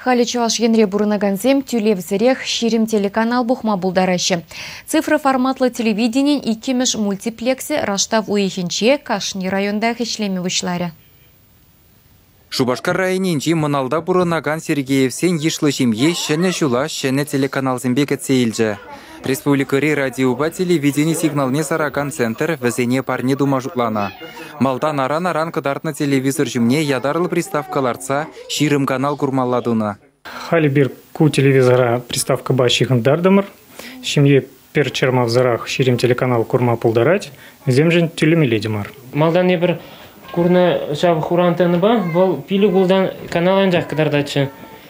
Хали чуваш енре бурынаганзем тюлевзірех ширим телеканал бухма булдарашы. Цифры форматлы телевидение иккемеш мультиплексе раштав уйхенче Кашни районда ишлеме вышлары. Шубашкар районинчи Моналда бурынаган Сергеевсен ешлы жемье шәне жула шәне телеканал зембек цейлжі. Республикари радиоба телевидение сигналне сараган центр візене парне дума жутлана. Малдан аран кыдартны телевизор жемне ядарлы приставкаларца ширым канал курмалладуна. Хали бир ку телевизора приставка башихан дардамыр. Шемье пер черма в зарах ширим телеканал курма пулдарать. Земжен тюлемеледимар. Малдан не бір курна жабы хурантаны ба, бұл пилі гулдан канал анжақ кыдардачы.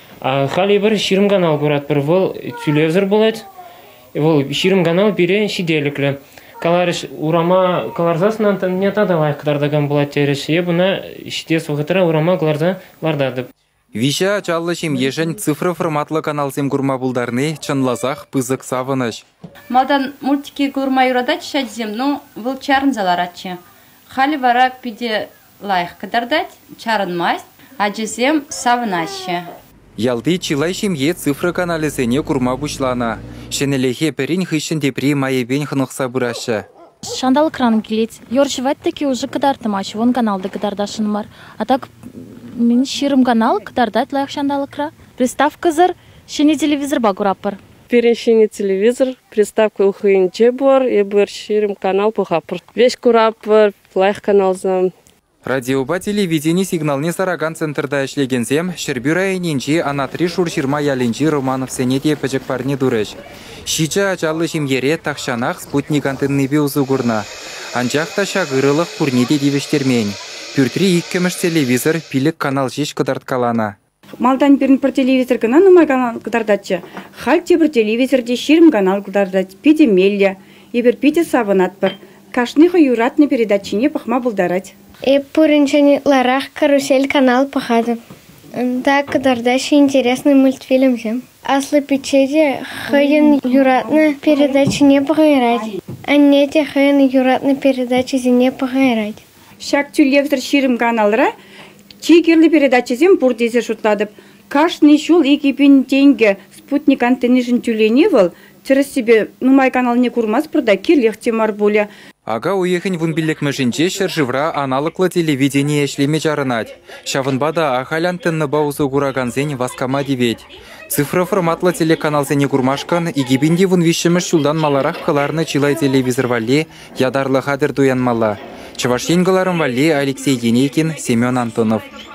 Хали бір ширым канал курат бір, бұл телевизор болады. Бұл ширым канал бире шиделіклі. Каларыш урама каларзасынан не тада лайық кыдардаган болады тереш. Бұна шидес вғытыра урама каларза лардады. Виша чаллы ешен цифры форматлы канал зем курма булдарны чанлазах пызык савыныш. Малдан мультики курма юрадач шадзем, но бұл чарн заларатчы. Хали вара пиде лайық кыдардать, чарн майст, а жезем савынашы. Ялды чилай шемье цифры каналы зене курма бушлана. Шенелехе перин хыщен депри майебен хынықса бұрашы. Шандал кран келет. Йоршевать таки уже кыдартымач, вон каналды кыдардашын бар. А так мен ширым канал кыдардать лайық шандал кра. Приставка зыр, шене телевизор багурапыр. Перешене телевизор, приставка ухынче бар, и бір ширым канал пухапыр. Веш курапыр, лайық канал зам. Радиоба телевидение сигналне сараган центрда ишлегензем, Шербю районинчи анатри шурширма ялинчи Романов сенете пәчек парни дуреш. Шича ачалы жемьере тақшанақ спутник антенны биузугурна. Анчақта шағырылық пурнеде девештермен. Пюртри иккемеш телевизор пилік канал жеш кыдарткалана. Малдан бірін бір телевизор гына нумай канал кыдардатчы. Хальте бір телевизорде ширим канал кыдардать, пиде мелья, ебір пиде савынат бір. Кашныха юратны передачине пахма булдарать. Пуринчани ларах карусель канал пахады. Да, кыдардащи интересный мультфильм зем. Аслы печеде хайын юратны передачи не пахайрать. А нете хайын юратны передачи зене пахайрать. Шак телевизор ширим каналра чигерлі передачи зем бурдезе шутладып. Кашны шул екипин тенге спутник антеннижин тюлене был. Через себе нумай канал не курмас прода кирлех темар боля. Ага уехань вун билек мәжінче шыржывра аналыклы телевидение эшлеме жарынать. Шавынбада ахалян тынны баузу кураганзен васкама девет. Цифры форматлы телеканал зене курмашкан, игибинде вун вишемеш шулдан маларах кыларны чилай телевизор валле, ядарлы хадыр дуян мала. Чаваш енгыларым валле Алексей Енейкин, Семен Антонов.